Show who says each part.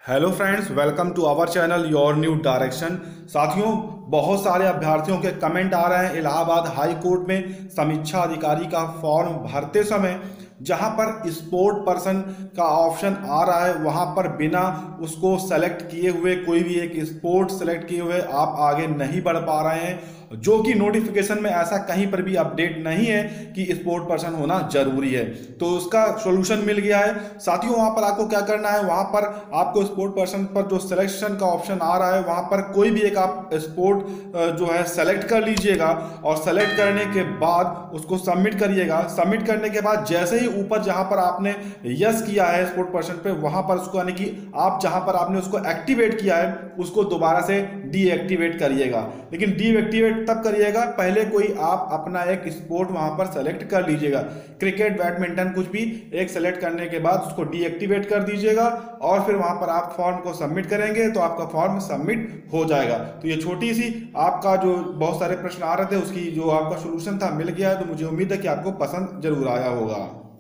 Speaker 1: Hello friends, welcome to our channel your new direction. साथियों, बहुत सारे अभ्यर्थियों के कमेंट आ रहे हैं इलाहाबाद हाई कोर्ट में समीक्षा अधिकारी का फॉर्म भरते समय जहां पर स्पोर्ट पर्सन का ऑप्शन आ रहा है वहां पर बिना उसको सेलेक्ट किए हुए कोई भी एक स्पोर्ट सेलेक्ट किए हुए आप आगे नहीं बढ़ पा रहे हैं, जो कि नोटिफिकेशन में ऐसा कहीं पर भी अपडेट नहीं है कि स्पोर्ट पर्सन होना जरूरी है। तो उसका सॉल्यूशन मिल गया है साथियों। वहां पर आपको क्या करना है, वहां पर आपको स्पोर्ट पर्सन पर जो सिलेक्शन का ऑप्शन आ रहा है वहां पर कोई भी एक आप स्पोर्ट जो है सेलेक्ट कर लीजिएगा और सेलेक्ट करने के बाद उसको सबमिट करिएगा। सबमिट करने के बाद जैसे ही ऊपर जहां पर आपने यस किया है स्पोर्ट पर्सन पे वहां पर उसको यानी कि आप जहां पर आपने उसको एक्टिवेट किया है उसको दोबारा से डीएक्टिवेट करिएगा। लेकिन डीएक्टिवेट तब करिएगा पहले कोई आप अपना एक स्पोर्ट वहां पर सेलेक्ट कर लीजिएगा। क्रिकेट, बैडमिंटन कुछ भी एक सेलेक्ट करने के बाद उसको डीएक्टिवेट कर दीजिएगा और फिर वहां पर आप फॉर्म को सबमिट करेंगे तो आपका फॉर्म सबमिट हो जाएगा। तो ये छोटी सी आपका जो बहुत सारे प्रश्न आ रहे थे उसकी जो आपका सोल्यूशन था मिल गया है। तो मुझे उम्मीद है कि आपको पसंद जरूर आया होगा।